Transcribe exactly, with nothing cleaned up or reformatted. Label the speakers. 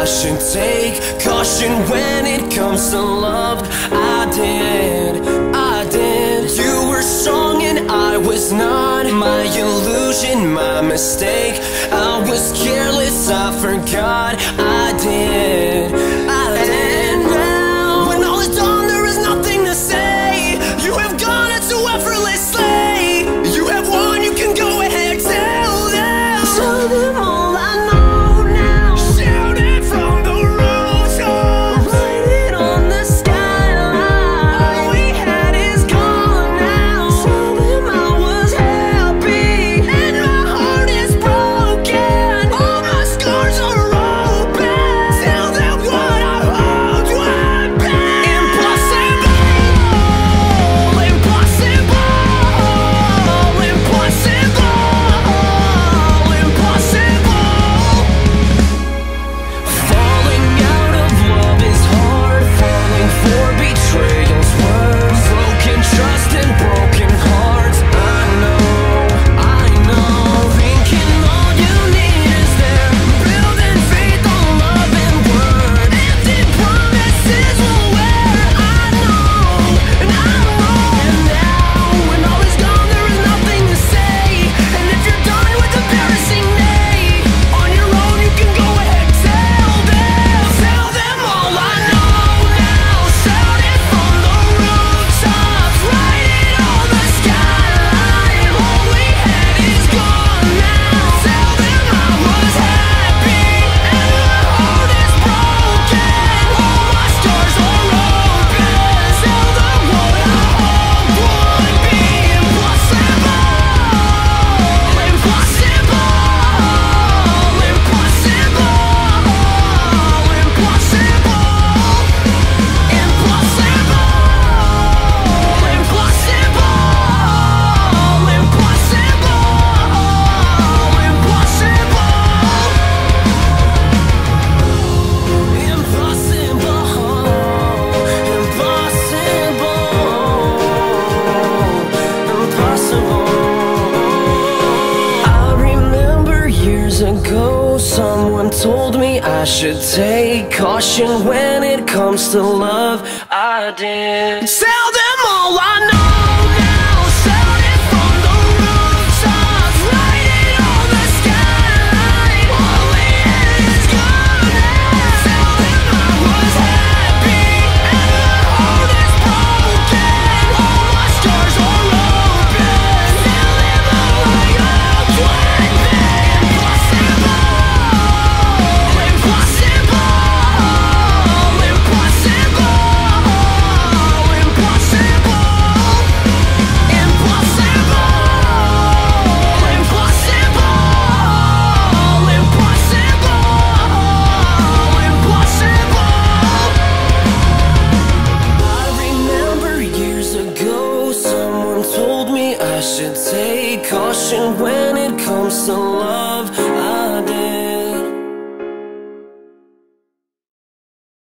Speaker 1: should take caution when it comes to love. I did, I did. You were strong and I was not. My illusion, my mistake. I was careless, I forgot. I did, I did. Now, when all is done, there is nothing to say. You have gone into effortlessly. You have won, you can go ahead, tell them. Tell them all I know now. Shout it from the rooftops. Write it on the skyline. All we had is gone now. Tell them I was happy and my heart is broken. All my scars are open. Tell them what I hoped would be. Impossible, impossible, impossible, impossible. Falling out of love is hard. Falling for betrayal's worse. Broken trust and broken hearts. I know, I know. Thinking all you need is there. Building faith on love and word. Empty promises will wear. I know, and I know. And now, when all is gone, there is nothing to say. And if you're done with embarrassing me, on your own you can go ahead, tell them. Tell them all I know now. Shout it from the rooftops. Write it on the skyline. All we had is gone now. Tell them I was happy and my heart is broken. All my scars are open. Tell them what I hoped would be. Impossible, impossible, I remember years ago, someone told me I should take caution when it comes to love. I did. Tell them all I know now. Shout it from the rooftops. Write it on the skyline. All we had is gone now. Tell them I was happy and my heart is broken. All my scars are open. Tell them all I hoped would be. Impossible, impossible, I should take caution when it comes to love.